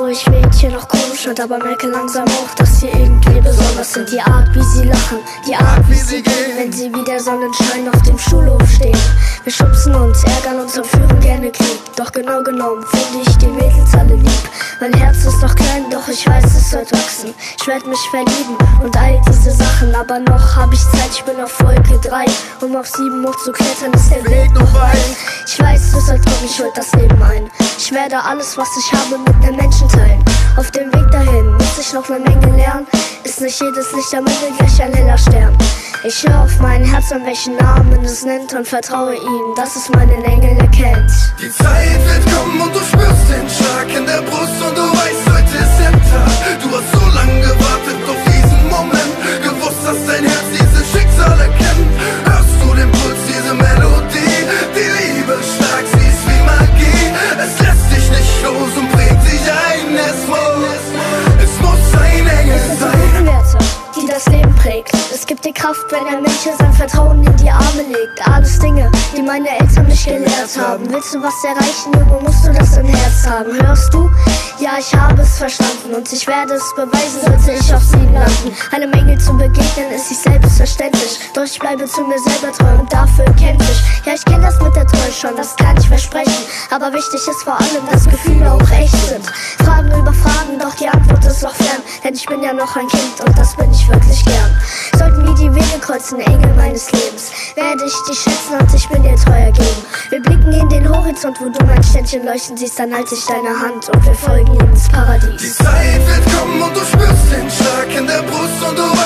ich Mädchen noch komisch und aber merke langsam auch, dass sie irgendwie besonders sind. Die Art, wie sie lachen, die Art, wie sie gehen, wenn sie wie der Sonnenschein auf dem Schulhof stehen. Wir schubsen uns, ärgern uns und führen gerne Krieg. Doch genau genommen finde ich die Mädels alle lieb. Mein Herz ist noch klein, doch ich weiß, es wird wachsen. Ich werd mich verlieben und all diese Sachen. Aber noch hab ich Zeit, ich bin auf Folge 3. Um auf 7 hochzuklettern, ist der Weg noch weit. Ich weiß, deshalb komm ich heute das Leben ein. Ich werde alles, was ich habe, mit einem Menschen teilen. Auf dem Weg dahin muss ich noch eine Menge lernen. Ist nicht jedes Licht am Ende gleich ein heller Stern. Ich höre auf mein Herz, an welchen Namen es nennt, und vertraue ihm, dass es meinen Engel erkennt. Die Zeit wird kommen und du spürst den Schlag in der Brust und du weißt, heute ist der Tag. Du hast so lange gewartet auf diesen Moment, gewusst, dass dein Herz diese Schicksale kennt. Hörst du den Puls, diese Melodie? Die Liebe stark, sie ist wie Magie. Es lässt dich nicht los und prägt dich ein. Es muss ein Engel sein, Werte, die das Leben prägt. Es gibt dir Kraft, wenn ein Mensch sein Vertrauen in die Arme legt. Alles Dinge, die meine Eltern mich gelehrt haben. Willst du was erreichen, Junge, musst du das im Herz haben. Hörst du? Ja, ich habe es verstanden und ich werde es beweisen, sollte ich auf sie landen. Einem Engel zu begegnen ist nicht selbstverständlich, doch ich bleibe zu mir selber treu und dafür kämpfe ich. Ja, ich kenne das mit der Treue schon, das kann ich versprechen, aber wichtig ist vor allem, dass Gefühle auch echt sind. Fragen über Fragen, doch die Antwort ist noch fern, denn ich bin ja noch ein Kind und das bin ich wirklich gern. Sollten wir die Wege kreuzen, Engel meines Lebens, werde ich dich schätzen und ich bin dir treu ergeben. Wir blicken in den Horizont, wo du mein Ständchen leuchten siehst, dann halte ich deine Hand und wir folgen ihm ins Paradies. Die Zeit wird kommen und du spürst den Schlag in der Brust und du